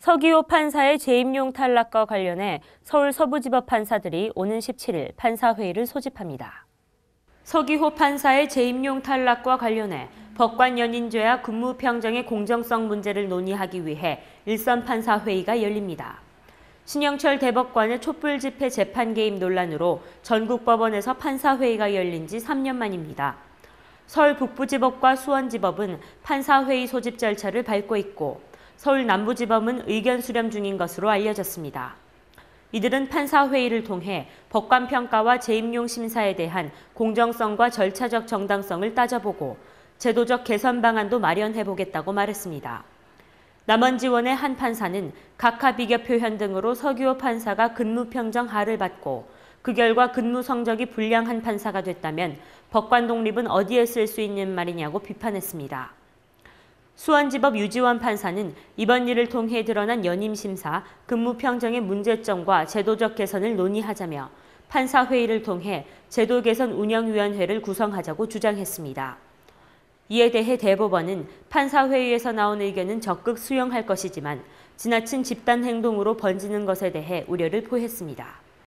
서기호 판사의 재임용 탈락과 관련해 서울 서부지법 판사들이 오는 17일 판사회의를 소집합니다. 서기호 판사의 재임용 탈락과 관련해 법관 연인죄와 근무평정의 공정성 문제를 논의하기 위해 일선 판사회의가 열립니다. 신영철 대법관의 촛불 집회 재판 개입 논란으로 전국법원에서 판사회의가 열린 지 3년 만입니다. 서울 북부지법과 수원지법은 판사회의 소집 절차를 밟고 있고 서울 남부지법은 의견 수렴 중인 것으로 알려졌습니다. 이들은 판사회의를 통해 법관평가와 재임용 심사에 대한 공정성과 절차적 정당성을 따져보고 제도적 개선 방안도 마련해보겠다고 말했습니다. 남원지원의 한 판사는 각하 비교 표현 등으로 서기호 판사가 근무평정 하를 받고 그 결과 근무 성적이 불량한 판사가 됐다면 법관 독립은 어디에 쓸 수 있는 말이냐고 비판했습니다. 수원지법 유지원 판사는 이번 일을 통해 드러난 연임심사, 근무평정의 문제점과 제도적 개선을 논의하자며 판사회의를 통해 제도 개선 운영위원회를 구성하자고 주장했습니다. 이에 대해 대법원은 판사회의에서 나온 의견은 적극 수용할 것이지만 지나친 집단 행동으로 번지는 것에 대해 우려를 표했습니다.